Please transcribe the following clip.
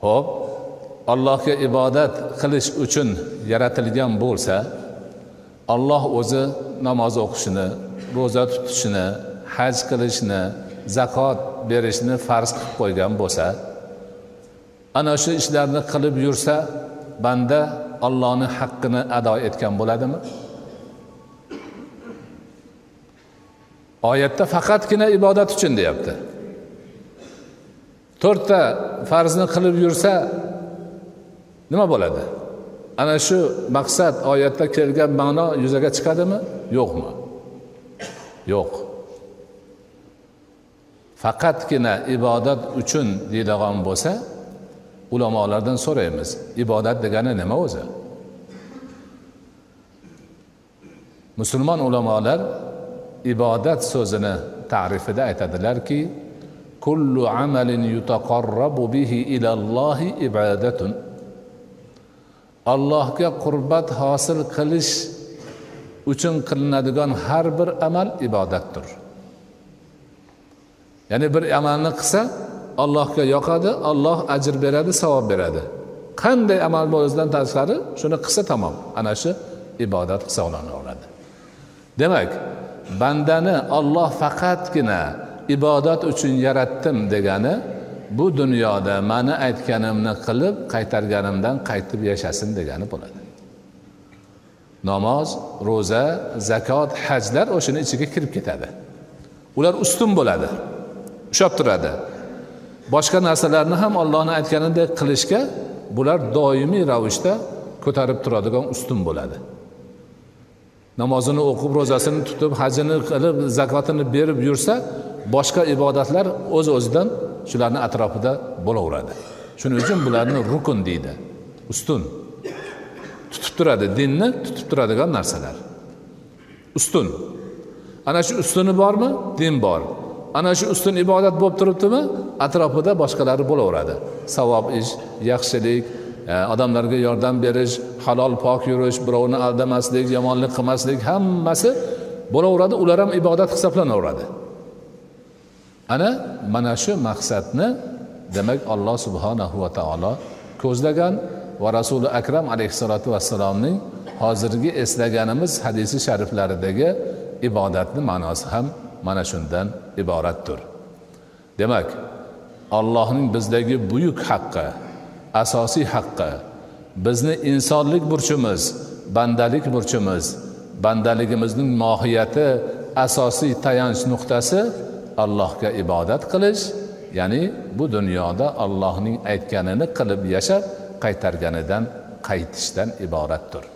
Xo'p, Allohga ibodat qilish uchun yaratilgan bo'lsa, Alloh o'zi namoz o'qishini, roza tutishni, haj qilishni, zakot berishni farz qilib qo'ygan bo'lsa, ana shu ishlarni qilib yursa, banda Allohning haqqini ado etgan bo'ladimi? Oyatda faqatgina ibodat uchun deyapti. 4 ta farzni qilib yursa nima bo'ladi? Ana shu maqsad oyatda kelgan ma'no yuzaga chiqadimi, yo'qmi? Yo'q. Faqatgina ibodat uchun deyilgan bo'lsa, ulamolardan so'raymiz, ibodat degani nima o'zi? Musulmon ulamolar ibodat so'zini ta'rifida aytadilarki, kullu amalin yutaqarrabu bihi ila Allohi ibadatun. Allohga qurbat hosil qilish uchun qilinadigan har bir amal ibodatdir. Ya'ni bir amalni qilsa, Allohga yoqadi, Alloh ajr beradi, savob beradi. Qanday amal bo'lishidan tashqari shuni qilsa tamom. Ana shu ibodat hisoblanadi. Demak, bandani Alloh faqatgina ibodat uchun yaratdim degani, bu dunyoda meni aytganimni qilib, qaytarganimdan qaytib yashasin degani bo'ladi. Namoz, roza, zakot, hajlar o'shini ichiga kirib ketadi. Ular ustun bo'ladi, ushlab turadi. Boshqa narsalarni ham Allohning aytganidek qilishga bular doimiy ravishda ko'tarib turadigan ustun bo'ladi. Namozini o'qib, rozasini tutib, hajini qilib, zakotini berib yursa, boshqa ibodatlar o'z-o'zidan shularning atrofida bo'laveradi. Shuning uchun bularni rukun deydi. Ustun. Tutib turadi, dinni tutib turadigan narsalar. Ustun. Ana shu ustuni bormi? Din bor. Ana shu ustun ibodat bo'lib turibdimi? Atrofida boshqalari bo'laveradi. Savob ish, yaxshilik, odamlarga yordam berish, halol pok yurish, birovni aldamaslik, yomonlik qilmaslik, hammasi bo'laveradi. Ular ham ibodat hisoblanaveradi. Mana shu maqsadni demak Alloh subhanahu va taolo ko'zlagan va Rasuli akram alayhisolatu vassalomning hozirgi eslaganimiz hadisi shariflaridagi ibodatning ma'nosi ham mana shundan iboratdir. Demak, Allohning bizdagi buyuk haqqi, asosiy haqqi, bizni insonlik burchimiz, bandalik burchimiz, bandaligimizning mohiyati, asosiy tayanch nuqtasi Allohga ibodat qilish, ya'ni bu dunyoda Allohning aytganini qilib yashab, qaytarganidan qaytishdan iboratdir.